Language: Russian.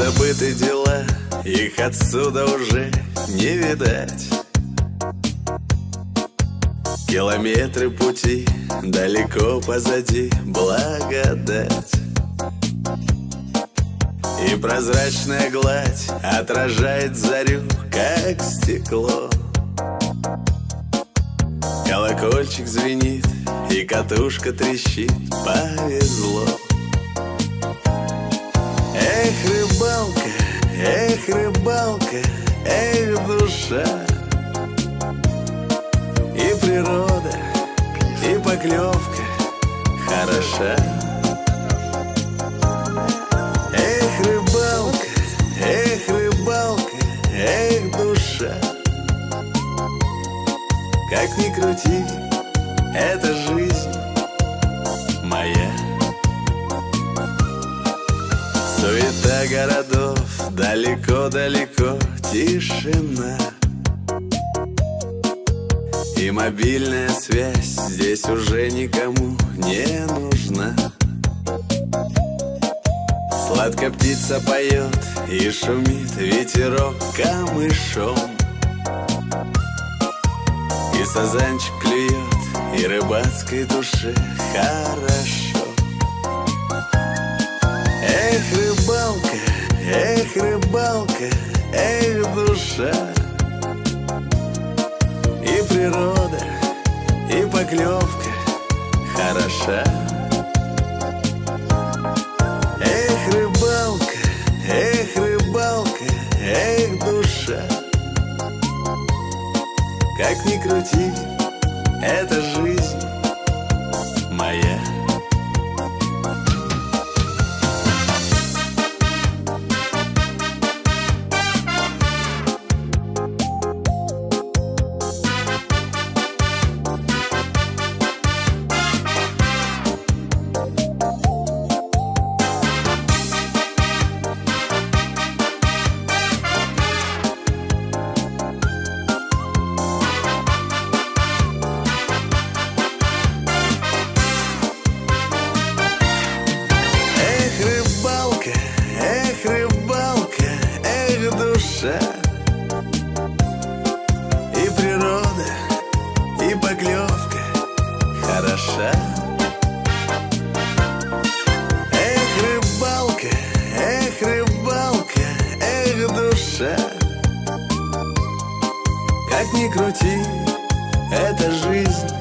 Забыты дела, их отсюда уже не видать. Километры пути далеко позади, благодать. И прозрачная гладь отражает зарю, как стекло. Колокольчик звенит, и катушка трещит, повезло. Эх, рыбалка, эх, душа. И природа, и поклевка хороша. Эх, рыбалка, эх, душа. Как ни крути, это жизнь моя. Суета городов, далеко-далеко тишина. И мобильная связь здесь уже никому не нужна. Сладко птица поет и шумит ветерок камышом. И сазанчик клюет, и рыбацкой душе хорошо. Эх, рыбалка, эх, душа. И природа, и поклевка хороша. Эх, рыбалка, эх, душа. Как ни крути, это жизнь моя. И природа, и поклевка хороша. Эх, рыбалка, эх, душа. Как ни крути, это жизнь